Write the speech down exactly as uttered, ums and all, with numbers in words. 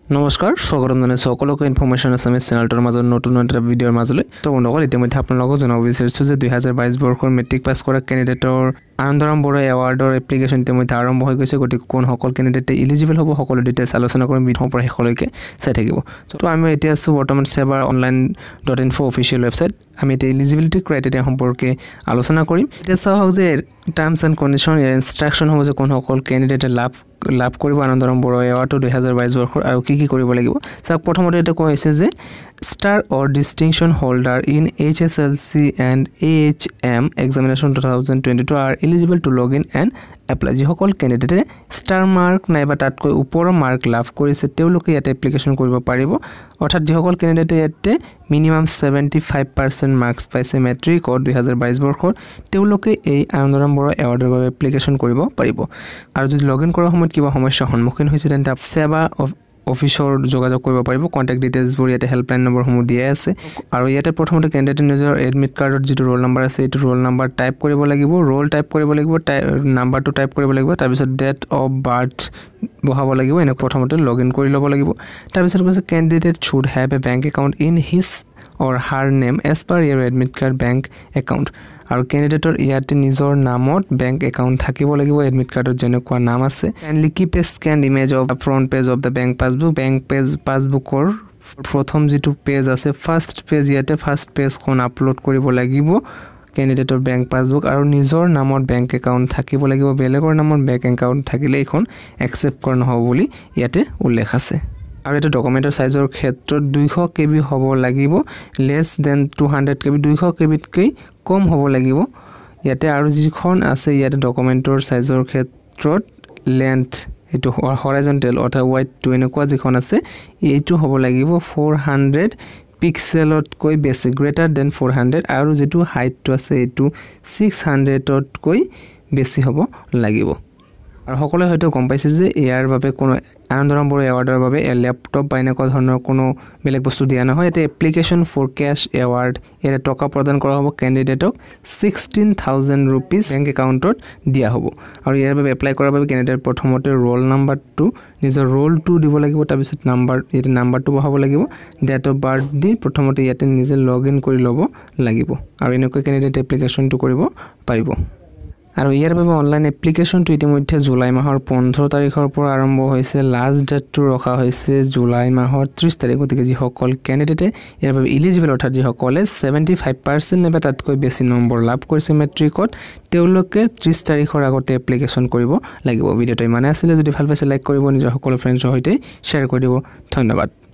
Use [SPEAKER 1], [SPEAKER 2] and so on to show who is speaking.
[SPEAKER 1] নমস্কাৰ স্বাগতম জনাইছো সকলোকে ইনফৰমেশ্যন আসামিজ চেনেলটোৰ মাজত নতুন এটা ভিডিঅ'ৰ মাজলৈ তো বন্ধুসকল ইতিমধ্যে আপোনালোকক জনাব বিচাৰিছো যে দুই হাজাৰ বাইছ বৰ্ষৰ মেট্ৰিক পাছ কৰা কেণ্ডিডেটৰ আনন্দৰাম বৰুৱা এৱাৰ্ডৰ এপ্লিকেশ্যন ইতিমধ্যে আৰম্ভ হৈ গৈছে গতিকে কোন সকল কেণ্ডিডেটে এলিজিবল হ'ব সকলো ডিটেইলছ আলোচনা কৰিম বিধৰ পৰা শেষলৈকে চাই থাকিব তো আমি এতিয়া আছো বৰ্তমান সেবা online dot info official website আমি এতিয়া এলিজিবিলিটি ক্ৰাইটেৰিয়া সম্পৰ্কে আলোচনা কৰিম এতিয়া চাওক যে টাৰ্মছ এণ্ড কণ্ডিশ্যন ইয়াৰ ইনষ্ট্ৰাকশ্যন হ'ব যে কোন সকল কেণ্ডিডেটে লাভ লাভ কৰিব আনন্দৰাম বৰুৱা এৱাৰ্ড দুই হাজাৰ বাইছ বৰ্ষৰ আৰু কি কি কৰিব লাগিব চাওক প্ৰথমতে এটা কোৱা হৈছে যে star or distinction holder in H S L C and A H M examination twenty twenty-two are eligible to log in and apply ji hokol candidate star mark naiba tatkoi upor mark lav korise teuluke yate application koribo paribo orthat ji hokol candidate yate minimum seventy-five percent marks paise metric or দুই হাজাৰ বাইছ বৰ্ষৰ teuluke ei Anundoram Borooah award er babe application koribo paribo aru jodi login korar homoyt kiba samasya honmukhin hoise tente Seba of অফিসৰ যোগাযোগ কৰিব পাৰিব contact details বোৰ ইয়াতে helpline number সমূহ দিয়া আছে আৰু ইয়াতে প্ৰথমতে ক্যান্ডিডেট নিজৰ এডমিট কাৰ্ডৰ যেটো ৰোল নম্বৰ আছে এটো ৰোল নম্বৰ টাইপ কৰিব লাগিব ৰোল টাইপ কৰিব লাগিব নাম্বাৰটো টাইপ কৰিব লাগিব তাৰ পিছত ডেট অফ বাৰ্থ বহাব লাগিব এনে প্ৰথমতে লগইন কৰি ল'ব লাগিব তাৰ পিছত কৈছে candidate should have a bank account in his or her name as per ইয়াৰ এডমিট কাৰ্ড বেংক একাউন্ট আৰু ক্যান্ডিডেটৰ ইয়াতে নিজৰ নামত বেংক একাউন্ট থাকিব লাগিব এডমিট কাৰ্ডৰ যেনেকুৱা নাম আছে kindly keep a scan image of front page of the bank passbook bank page পাসবুকৰ প্ৰথম যেটো পেজ আছে ফাৰ্স্ট পেজ ইয়াতে ফাৰ্স্ট পেজখন আপলোড কৰিব লাগিব ক্যান্ডিডেটৰ বেংক পাসবুক আৰু নিজৰ নামত বেংক একাউন্ট থাকিব লাগিব বেলেগৰ নামত বেংক একাউন্ট থাকিলে এখন একসেপ্ট কৰা নহব বুলি ইয়াতে উল্লেখ আছে আৰু এটা ডকুমেন্টৰ সাইজৰ ক্ষেত্ৰত দুশ কেবি হ'ব লাগিব লেছ দেন টু হাণ্ড্ৰেড কেবি দুশ কেবিতকৈ কম হ'ব লাগিব ইয়াতে আৰু যিখন আছে ইয়াতে ডকুমেন্টৰ সাইজৰ ক্ষেত্ৰত লেন্থ এটো হৰাইজন্টেল অথবা ওয়াইড টু এনেকুৱা যিখন আছে এইটো হ'ব লাগিব four hundred পিক্সেলত কৈ বেছি গ্ৰেটাৰ দেন four hundred আৰু যেটো হাইটটো আছে এটো six hundred তকৈ বেছি হ'ব লাগিব আৰু সকলোৱে হয়তো গম পাইছে যে ইয়াৰ বাবে কোনো আনন্দৰাম বৰুৱা এৱাৰ্ডৰ বাবে ল্যাপটপ বা এনেকুৱা ধৰণৰ কোনো বেলেগ বস্তু দিয়া নহয় এটা এপ্লিকেশন ফৰ ক্যাশ এৱাৰ্ড এৰ টকা প্ৰদান কৰা হ'ব ক্যান্ডিডেটক sixteen thousand rupees বেংক একাউন্টত দিয়া হ'ব আৰু ইয়াৰ বাবে এপ্লাই কৰাৰ বাবে ক্যান্ডিডেট প্ৰথমতে ৰোল নাম্বাৰটো নিজৰ ৰোলটো দিব লাগিব তাৰ পিছত নাম্বাৰ এটা নাম্বাৰটো বহাব লাগিব ডেট অফ বাৰ্থ দি প্ৰথমতে ইয়াতে নিজে লগইন কৰি ল'ব লাগিব আৰু এনেকৈ ক্যান্ডিডেট এপ্লিকেশনটো কৰিব পাৰিব আৰু ইয়াৰ বাবে অনলাইন এপ্লিকেশনটো ইতিমধ্যে জুলাই মাহৰ পোন্ধৰ তাৰিখৰ পৰা আৰম্ভ হৈছে লাষ্ট ডেটটো ৰখা হৈছে জুলাই মাহৰ ত্ৰিশ তাৰিখ গতিকে যি সকল ক্যান্ডিডেটে ইয়াৰ বাবে এলিজিবল অৰ্থাৎ যি সকলে seventy-five percent নেবা তাতকৈ বেছি নম্বৰ লাভ কৰিছে মেট্ৰিকত তেওঁলোকে ত্ৰিশ তাৰিখৰ আগতে এপ্লিকেশন কৰিব লাগিব ভিডিঅ'টো ইমানে আছিল যদি ভাল পাইছে লাইক কৰিব নিজৰ সকলো ফ্ৰেণ্ডছৰ সৈতে শ্বেয়াৰ কৰি দিব ধন্যবাদ